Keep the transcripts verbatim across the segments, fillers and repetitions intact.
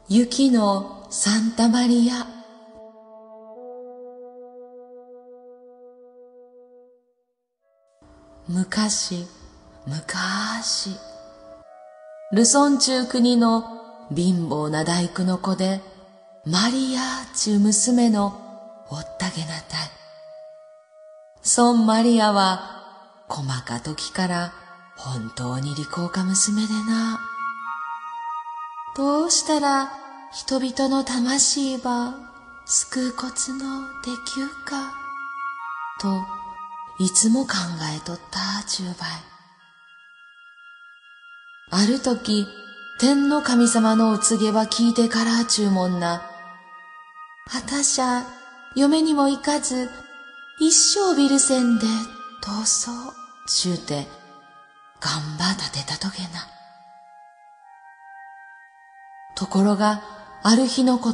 雪のサンタマリア。昔、昔、ルソンちゅう国の貧乏な大工の子で、マリアちゅう娘のおったげなたい。そんマリアは、細か時から本当に利口か娘でな。どうしたら人々の魂ば救うコツのできゅうか、といつも考えとったちゅうばい。ある時、天の神様のお告げば聞いてからちゅうもんな。あたしゃ、嫁にも行かず、一生ビルせんで逃走、ちゅうて、がんば立てたとげな。ところが、ある日のこと、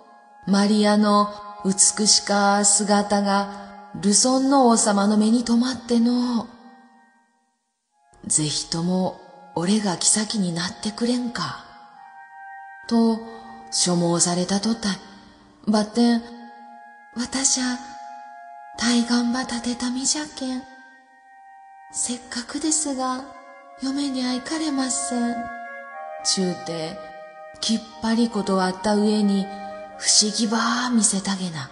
マリアの美しか姿が、ルソンの王様の目に留まっての。ぜひとも、俺が妃になってくれんか。と、所望されたとたい。ばってん、私は、大願ば立てたみじゃけん。せっかくですが、嫁にゃいかれません。ちゅうて、きっぱり断った上に、不思議ばー見せたげな。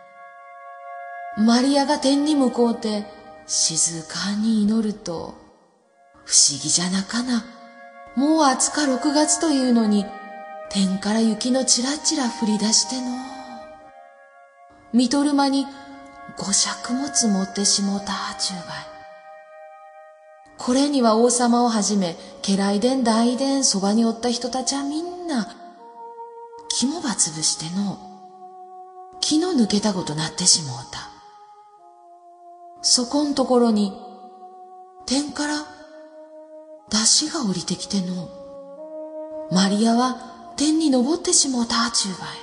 マリアが天に向こうて、静かに祈ると、不思議じゃなかな。もう暑か六月というのに、天から雪のちらちら降り出しての。見とる間に、五尺も積もってしもたちゅうばい。これには王様をはじめ、家来殿大殿そばにおった人たちはみんな、肝ば潰しての、気の抜けたことなってしもうた。そこんところに、天から、出汁が降りてきての、マリアは天に登ってしもうたちゅうば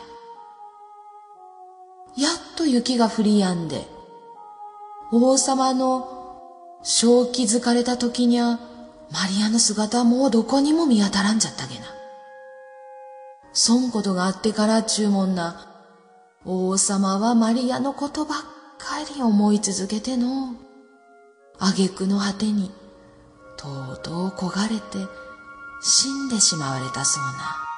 い。やっと雪が降りやんで、王様の正気づかれた時にゃ、マリアの姿はもうどこにも見当たらんじゃったげな。そんことがあってからちゅうもんな、王様はマリアのことばっかり思い続けての、挙句の果てに、とうとう焦がれて死んでしまわれたそうな。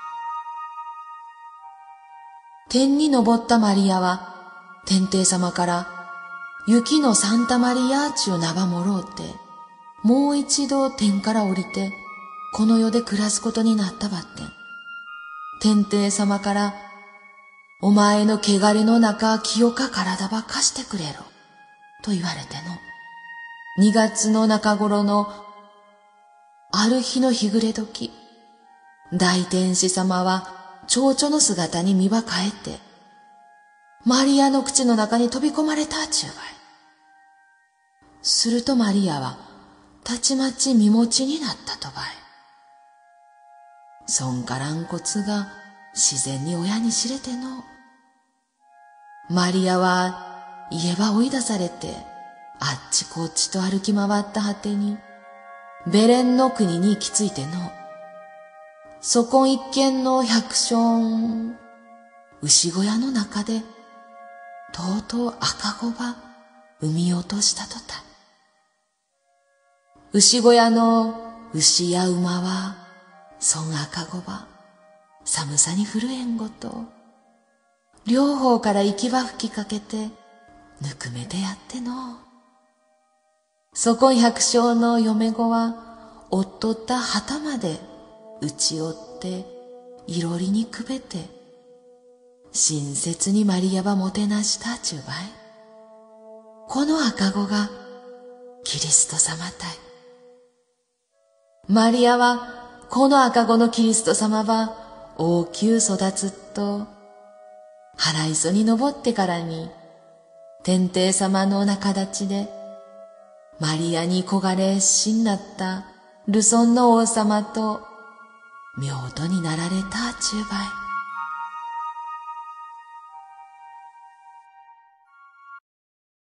天に昇ったマリアは天帝様から雪のサンタマリアちゅう名ばもろうて、もう一度天から降りてこの世で暮らすことになったばってん。天帝様からお前の汚れの中清か体ば貸してくれろと言われての。二月の中頃のある日の日暮れ時、大天使様は蝶々の姿に身ば変えて、マリアの口の中に飛び込まれたちゅうばい。するとマリアはたちまち身持ちになったとばい。そんからんこつが自然に親に知れての。マリアは家ば追い出されて、あっちこっちと歩き回った果てに、ベレンの国に行き着いての。そこん一軒の百姓、牛小屋の中で、とうとう赤子ば産み落としたとた。牛小屋の牛や馬は、そん赤子ば寒さに震えんごと、両方から息ば吹きかけて、ぬくめてやっての。そこん百姓の嫁子は、おっとった旗まで打ち折って、いろりにくべて、親切にマリアばもてなしたちゅうばい。この赤子が、キリスト様たい。マリアは、この赤子のキリスト様ば、大きゅう育つっと、腹磯に登ってからに、天帝様の仲立ちで、マリアに焦がれ死んなったルソンの王様と、夫婦になられたちゅうばい。